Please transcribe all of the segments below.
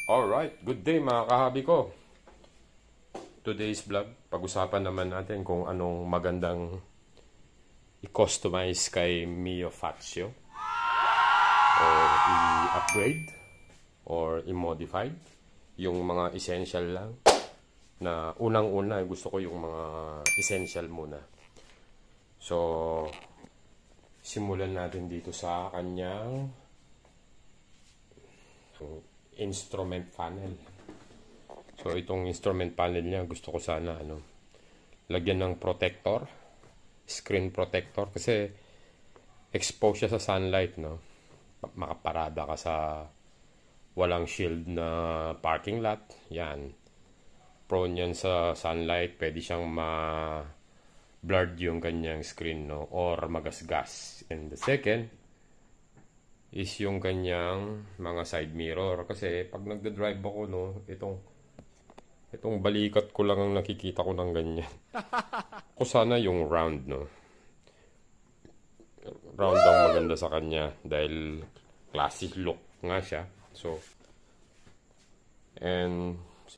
Alright, good day mga kahabi ko. Today's vlog, pag-usapan naman natin kung anong magandang i-customize kay Mio Fazio or i-upgrade or i-modify. Yung mga essential lang na unang-una, gusto ko yung mga essential muna. So, simulan natin dito sa kanyang instrument panel. So itong instrument panel niya, gusto ko sana lagyan ng protector, screen protector, kasi exposed siya sa sunlight, no? Makaparada ka sa walang shield na parking lot, yan. Prone yan sa sunlight, pwede siyang blurred yung kanyang screen, no? Or magasgas. And the second is yung kanyang mga side mirror, kasi pag nagda-drive ako, no, itong balikat ko lang ang nakikita ko ng ganyan. Ko sana yung round, no. Round ang maganda sa kanya dahil classic look nga siya. So, and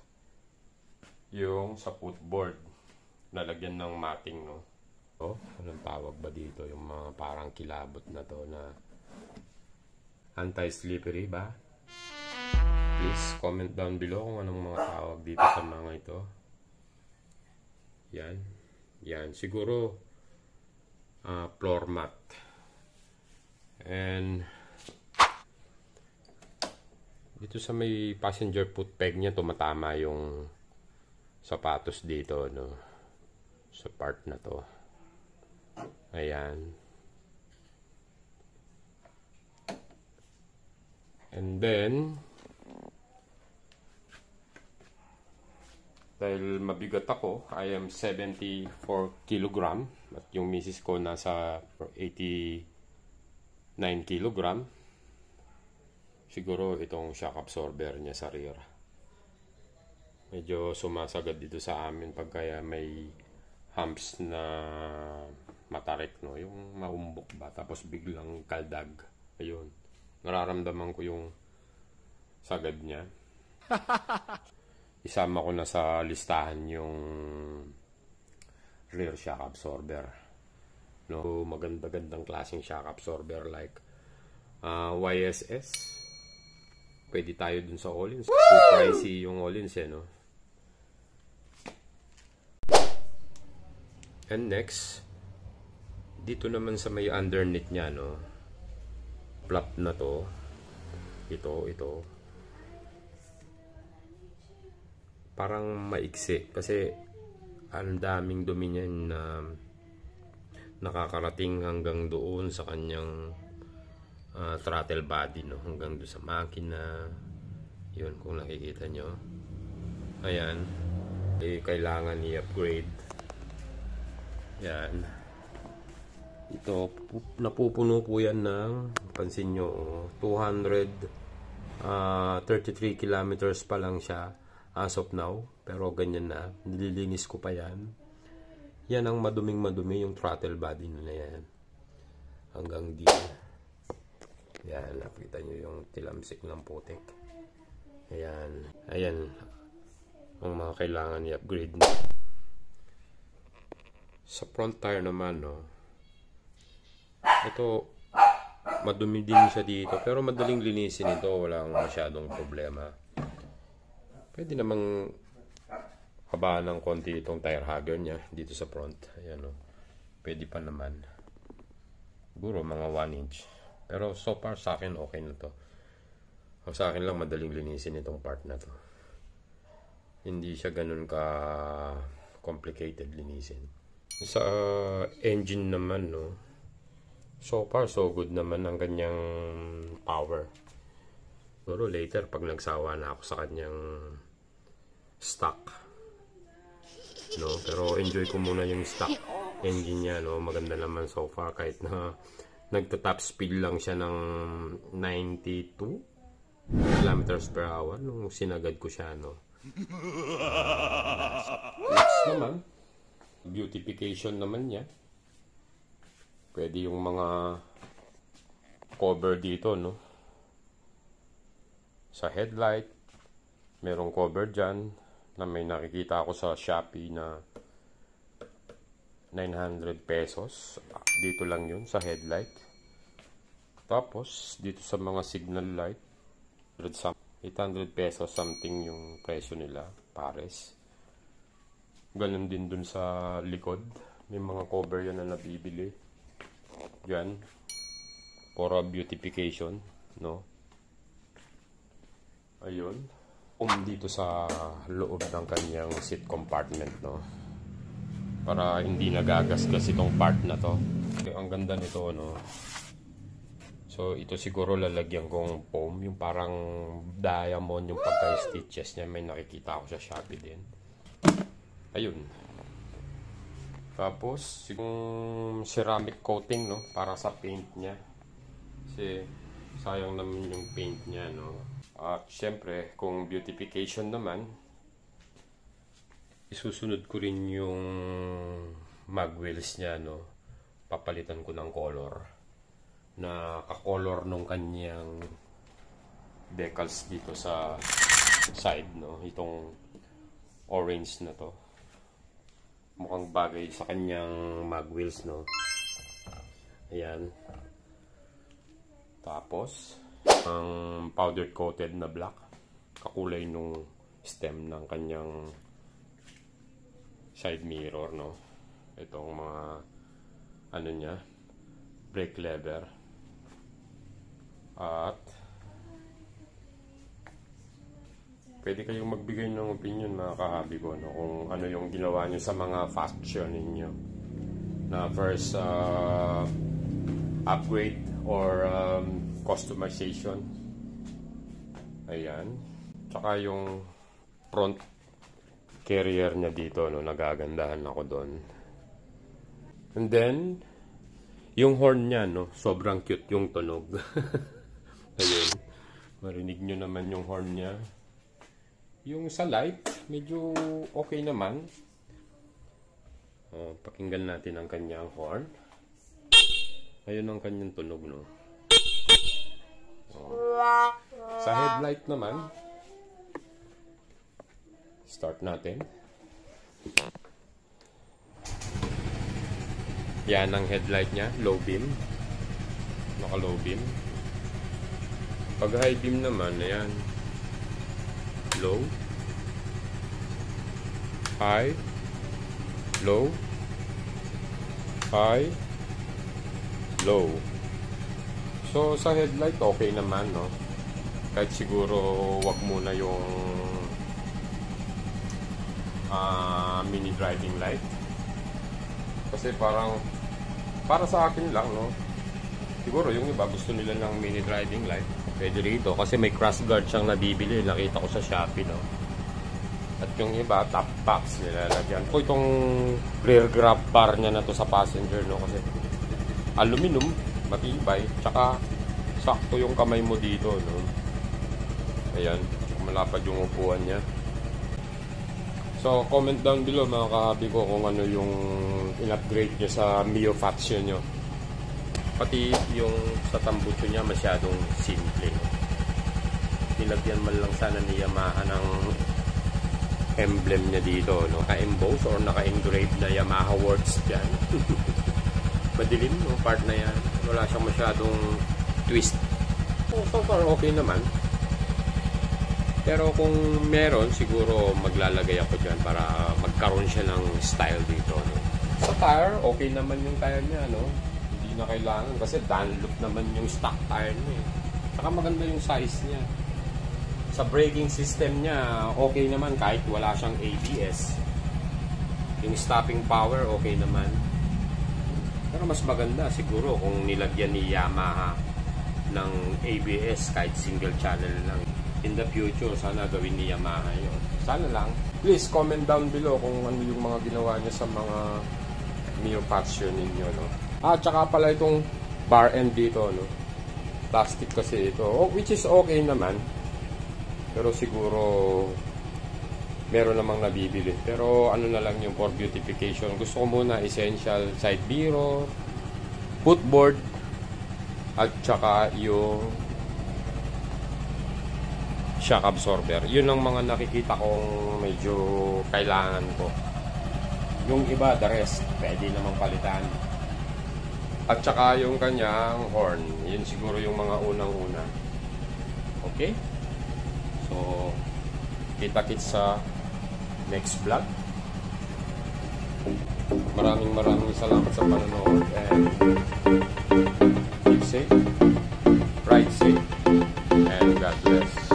yung sa footboard, nalagyan ng matting, no. So, anong tawag ba dito? Yung mga parang kilabot na to na anti-slippery ba? Please comment down below kung anong mga tawag dito sa mga ito. Yan. Yan. Siguro floor mat. And dito sa may passenger foot peg niya, tumatama yung sapatos dito, no? Sa part na to. Ayan. And then, dahil mabigat ako, I am 74 kilogram at yung misis ko nasa 89 kilogram. Siguro itong shock absorber niya sa rear. Medyo sumasagad dito sa amin pag kaya may humps na matarik, no? Yung maumbok ba, tapos biglang kaldag. Ayun. Nararamdaman ko yung sagad niya. Isama ko na sa listahan yung rear shock absorber. No, maganda-gandang klaseng shock absorber like YSS. Pwede tayo dun sa Öhlins. Too pricey yung Öhlins, no? And next, dito naman sa may underneath niya, no? Flap na to, ito parang maiksi kasi ang daming dumi niyan na nakakarating hanggang doon sa kanyang throttle body, no? Hanggang doon sa makina. Yun, kung nakikita nyo, ayan, kailangan i-upgrade. Yan. Ito, napupuno po yan ng, pansin nyo, 233 kilometers pa lang siya as of now. Pero ganyan na, nililinis ko pa yan. Yan ang maduming-madumi, yung throttle body na yan. Hanggang dito. Yan, nakita nyo yung tilamsik ng putik. Ayan, ayan ang mga kailangan i-upgrade na. Sa front tire naman, no, ito, madumi din siya dito, pero madaling linisin ito, walang masyadong problema. Pwede namang habaan ng konti itong tire hugger niya dito sa front. Ayan, no. Pwede pa naman. Siguro mga 1 inch. Pero so far sa akin okay na to. Sa akin lang madaling linisin itong part na to. Hindi siya ganun ka complicated linisin. Sa engine naman, no, so far so good naman ang kanyang power. Pero later pag nagsawa na ako sa kanyang stock, no, pero enjoy ko muna yung stock engine niya, no. Maganda naman so far kahit na nagta-top speed lang siya ng 92 kilometers per hour nung sinagad ko siya, no. Next naman, beautification naman niya. Pwede yung mga cover dito, no, sa headlight, Merong cover dyan na may nakikita ako sa Shopee na 900 pesos. Dito lang yun sa headlight. Tapos dito sa mga signal light 800 pesos something yung presyo nila, pares. Ganun din dun sa likod. May mga cover yan na nabibili. Yan. For beautification, no? Ayun. Dito sa loob ng kanyang seat compartment, no? Para hindi nagagasgas itong part na to. Ang ganda nito, no? So, ito siguro lalagyan kong foam. Yung parang diamond, yung pagka-stitches niya. May nakikita ako sa Shopee din. Ayun. Tapos, yung ceramic coating, no? Para sa paint niya. Kasi, sayang naman yung paint niya, no? At syempre, kung beautification naman, isusunod ko rin yung mag wheels niya, no? Papalitan ko ng color na ka-color nung kanyang decals dito sa side, no? Itong orange na to. Mukhang bagay sa kanyang mag wheels, no? Ayan. Tapos ang powder coated na black, kakulay nung stem ng kanyang side mirror, no? Itong mga ano niya, brake lever. At pwede kayong magbigay ng opinion, mga kahabi ko, no? Kung ano yung ginawa nyo sa mga fashion ninyo na first upgrade or customization. Ayan. Tsaka yung front carrier niya dito, no, nagagandahan ako doon. And then yung horn niya, no, sobrang cute yung tunog. Ayun. Marinig nyo naman yung horn niya. Yung sa light, medyo okay naman. Pakinggan natin ang kanyang horn. Ayun ang kanyang tunog, no. Sa headlight naman, start natin. Yan ang headlight niya, low beam. Naka low beam. Pag high beam naman, ayan, low, high, low, high, low. So sa headlight okay naman, no? Kahit siguro wag muna yung mini driving light. Kasi parang para sa akin lang, no? Siguro yung iba gusto nila ng mini driving light. Pwede rito kasi may cross guard siyang nabibili, nakita ko sa Shopee, no? At yung iba top box nilalagyan ko itong rear grab bar niya na to sa passenger, no? Kasi aluminum, matibay, tsaka sakto yung kamay mo dito, no? Ayan, malapad yung upuan niya. So, comment down below, mga kahabi ko, kung ano yung in-upgrade niya sa Mio Faction nyo. Pati yung sa tambucho niya masyadong simple, no? Nilagyan man lang sana ni Yamaha ng emblem niya dito, no? Naka-emboss or naka-engrave na Yamaha words dyan. Madilim yung part na yan. Wala siyang masyadong twist. So far okay naman. Pero kung meron, siguro maglalagay ako dyan para magkaroon siya ng style dito, no? Sa tire, okay naman yung tire niya, no? Hindi na kailangan kasi Dunlop naman yung stock tire niya. Saka maganda yung size niya. Sa braking system niya, okay naman kahit wala siyang ABS. Yung stopping power, okay naman. Pero mas maganda siguro kung nilagyan ni Yamaha ng ABS kahit single channel lang. In the future, sana gawin ni Yamaha yun. Sana lang. Please comment down below kung ano yung mga ginawa niya sa mga Mio Faction ninyo, no? Tsaka pala itong bar end dito, no? Plastic kasi ito. Which is okay naman. Pero siguro meron namang nabibili. Pero ano na lang yung for beautification. Gusto ko muna essential side mirror, footboard, at saka yung shock absorber. Yun ang mga nakikita kong medyo kailangan ko. Yung iba, the rest, pwede namang palitan. At saka yung kanyang horn, yun siguro yung mga unang-una. Okay? So, kita-kits sa next vlog. Maraming salamat sa panonood and keep safe, ride safe, and God bless.